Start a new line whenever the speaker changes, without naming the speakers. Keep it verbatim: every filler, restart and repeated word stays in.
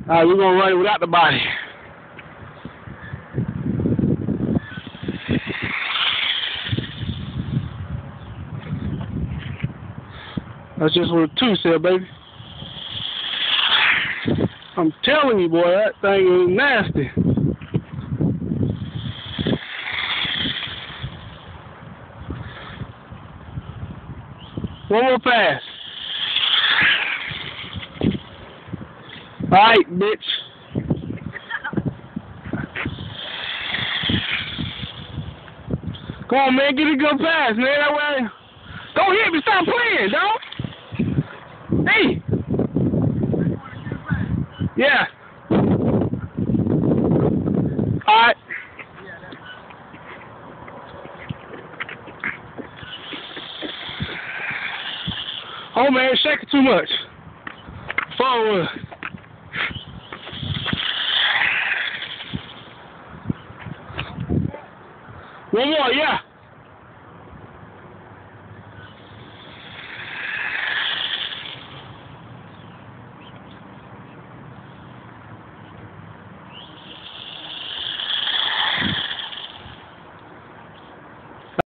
Alright, we're gonna run it without the body. That's just what a two said, baby. I'm telling you, boy, that thing is nasty. One more pass. Alright, bitch. Come on, man, get a good pass, man. That way. Go hit me, stop playing, dog. Hey! Yeah. Alright. Oh man, shake it too much. Forward. One more, yeah.